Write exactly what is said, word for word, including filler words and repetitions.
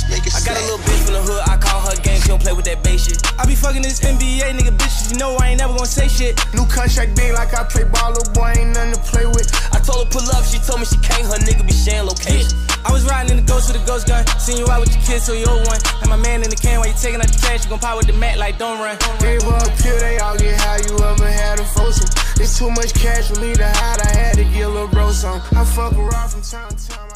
make it I got slap. a little bitch from the hood, I call her gang, she don't play with that bass shit. I be fucking this N B A nigga bitches, you know I ain't never gonna say shit. New contract big like I play ball, little boy ain't nothing to play with. I told her pull up, she told me she can't, her nigga be sharing location. I was riding in the ghost with a ghost gun, seen you out with your kids, so you old one. And my man in the can while you taking out the trash, you gon' pop with the mat like don't run. Gave her a pill, they all get high, you ever had a foursome. It's too much cash for me to hide, I had to get a little bro some. I fuck around from time to time.